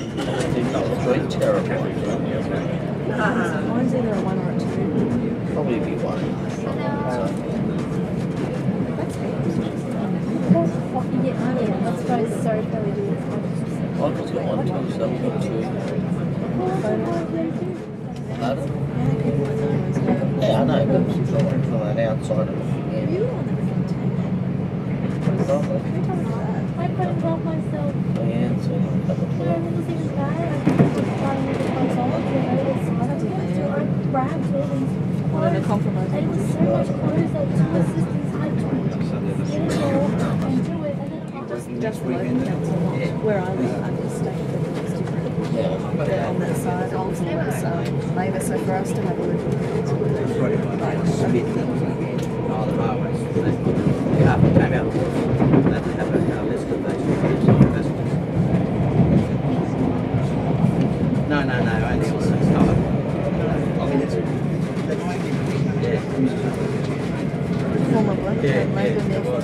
Mine's either a 1 or a 2. Probably be 1. You get money, and I suppose so probably do. I've got 1 too, so I've got 2. Yeah, I know, but from an outside of it. You were on the Probably. I couldn't help myself. Oh, yeah, it's a couple of No, it was even bad. I couldn't find the console. I grabbed all these clothes. And it was so much clothes that two assistants had to get it all and do it. And then just local council, where I live, I just stay for the next different. They're on that side, ultimately, so Labour, so for us to have a look at council, like a bit No, only on the start. I mean, it's... former black Labour mayor.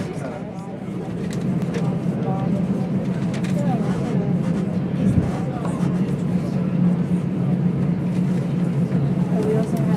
We also have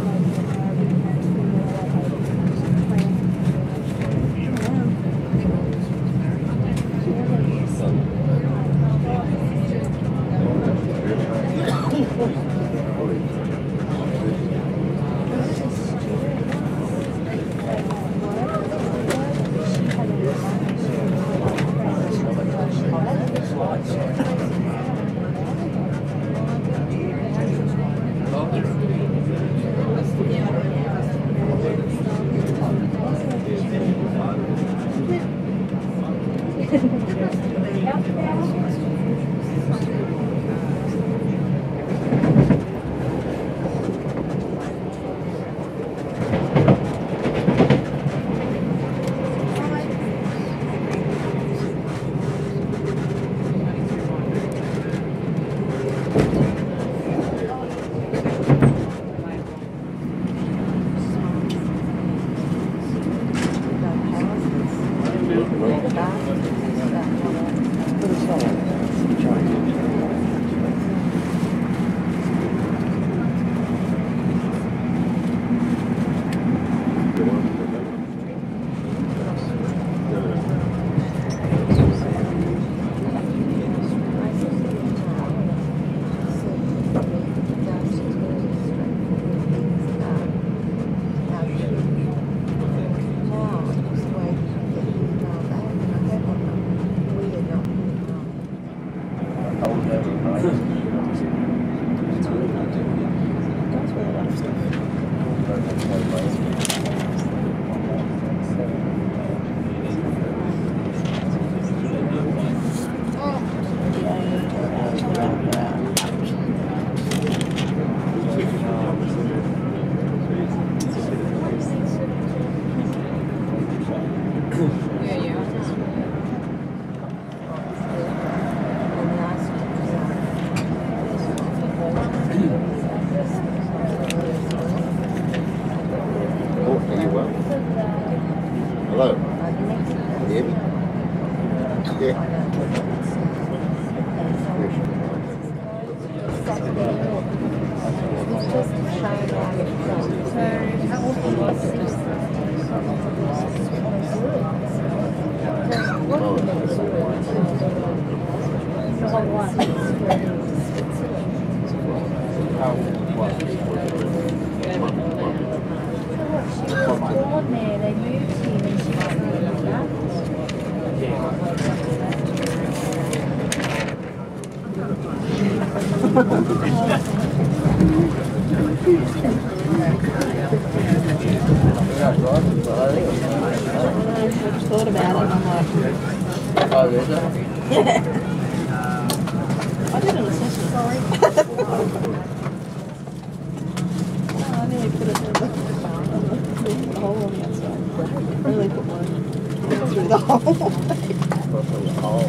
thought about it and I'm like, oh, there's that? Yeah. I did an assessment, sorry. I nearly put it in the hole on the outside. Really put one through the hole.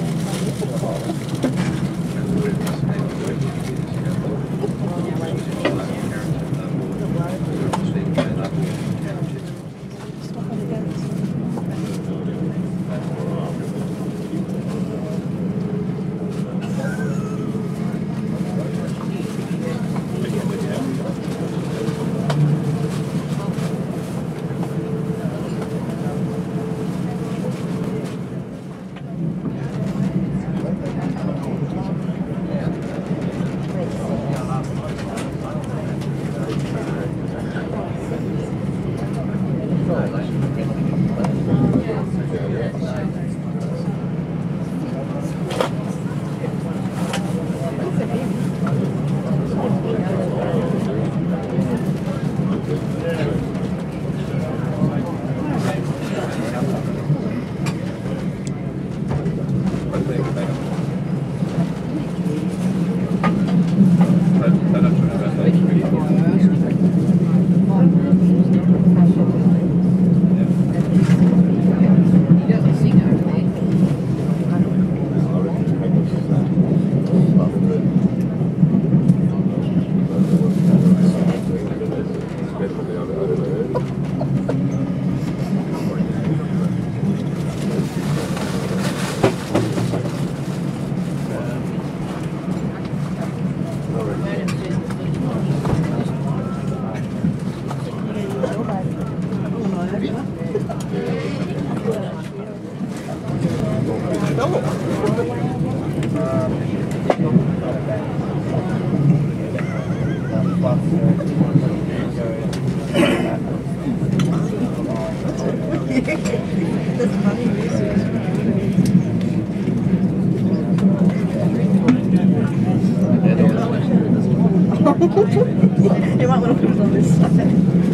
You might want to put it on this side.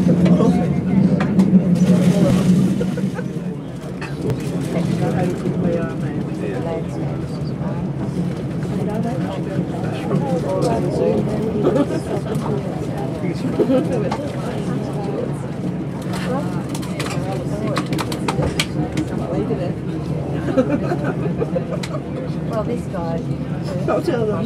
Well, this guy. I'll tell them.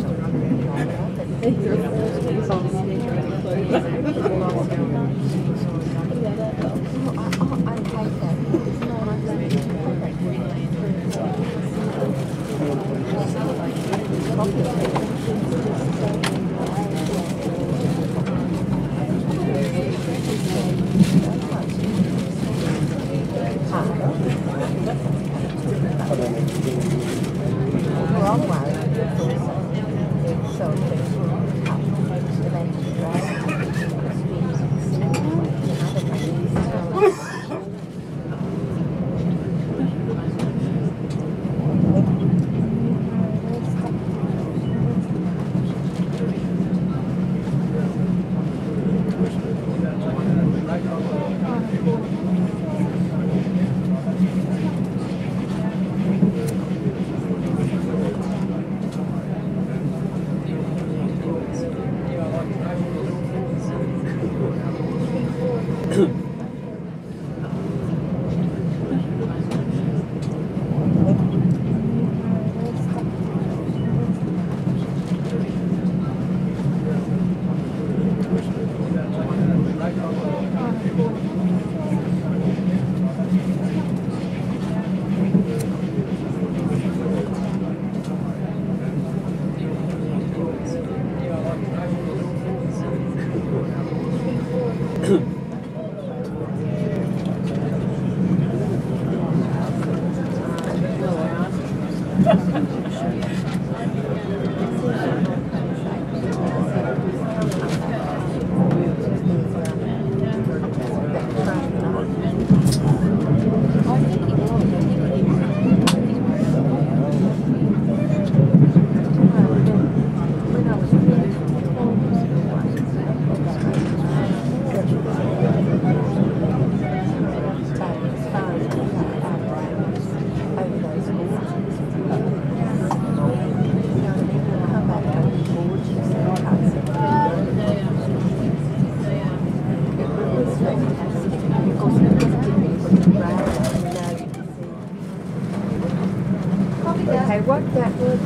Okay, what that was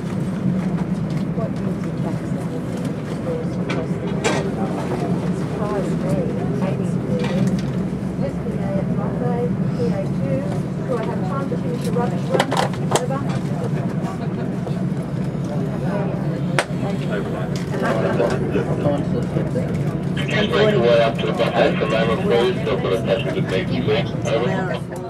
what music that's surprised me. Maybe yesterday at Monday, PA2. Do I have time to finish the rubbish run? Over. Make your way up to the Bathurst, please. So for the passenger next week. Over.